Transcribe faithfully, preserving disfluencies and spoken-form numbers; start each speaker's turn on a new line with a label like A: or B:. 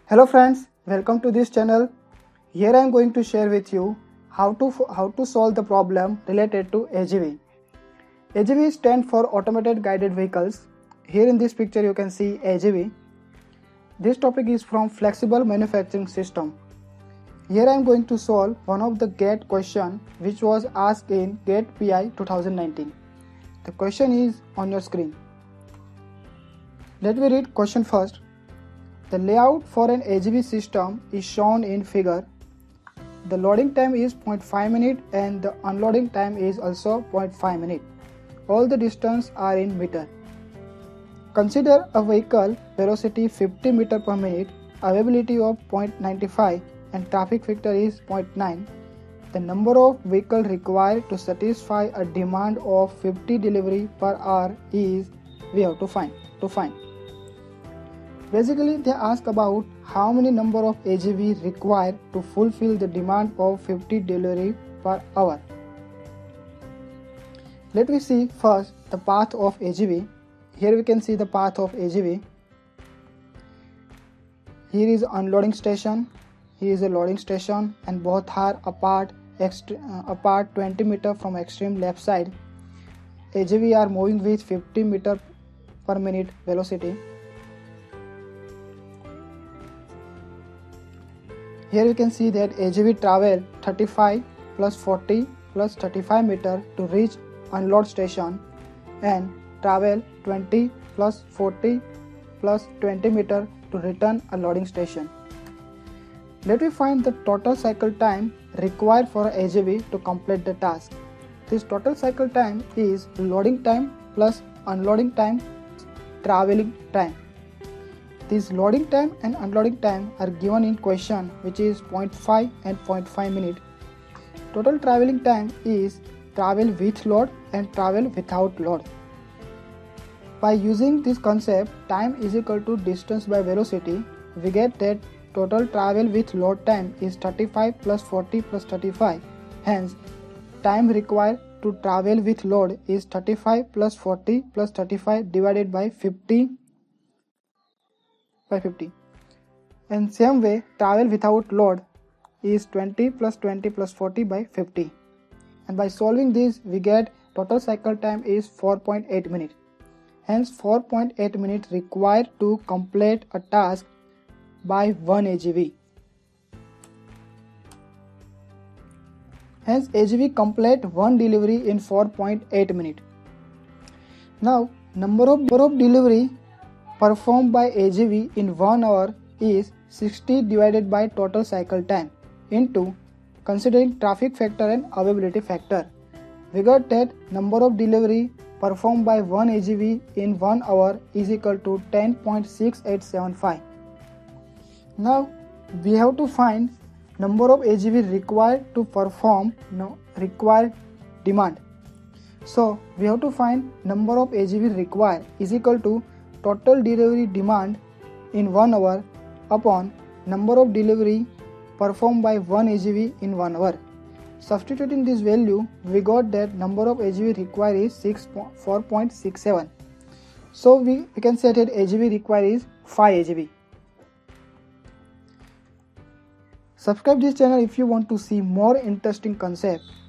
A: Hello friends, welcome to this channel. Here I am going to share with you how to how to solve the problem related to A G V. A G V stands for Automated Guided Vehicles. Here in this picture you can see A G V. This topic is from Flexible Manufacturing System. Here I am going to solve one of the GATE question which was asked in GATE P I twenty nineteen. The question is on your screen. Let me read question first. The layout for an A G V system is shown in figure. The loading time is zero point five minutes and the unloading time is also zero point five minutes. All the distance are in meter. Consider a vehicle velocity fifty meters per minute, availability of zero point nine five and traffic factor is zero point nine. The number of vehicles required to satisfy a demand of fifty delivery per hour is we have to find to find. Basically, they ask about how many number of A G V required to fulfill the demand of fifty delivery per hour. Let me see first the path of A G V. Here we can see the path of A G V. Here is unloading station. Here is a loading station, and both are apart uh, apart twenty meters from extreme left side. A G V are moving with fifty meters per minute velocity. Here you can see that A G V travel thirty-five plus forty plus thirty-five meter to reach unload station and travel twenty plus forty plus twenty meter to return a loading station. Let me find the total cycle time required for a A G V to complete the task. This total cycle time is loading time plus unloading time, traveling time. This loading time and unloading time are given in question, which is zero point five and zero point five minutes. Total traveling time is travel with load and travel without load. By using this concept, time is equal to distance by velocity, we get that total travel with load time is thirty-five plus forty plus thirty-five. Hence, time required to travel with load is thirty-five plus forty plus thirty-five divided by fifty by fifty. And same way, travel without load is twenty plus twenty plus forty by fifty. And by solving this, we get total cycle time is four point eight minutes. Hence, four point eight minutes required to complete a task by one A G V. Hence, A G V complete one delivery in four point eight minutes. Now, number of, number of delivery performed by A G V in one hour is sixty divided by total cycle time into considering traffic factor and availability factor. We got that number of delivery performed by one A G V in one hour is equal to ten point six eight seven five. Now we have to find number of A G V required to perform no, required demand. So we have to find number of A G V required is equal to total delivery demand in one hour upon number of delivery performed by one A G V in one hour. Substituting this value, we got that number of A G V required is four point six seven. So we, we can say that A G V required is five A G V. Subscribe this channel if you want to see more interesting concepts.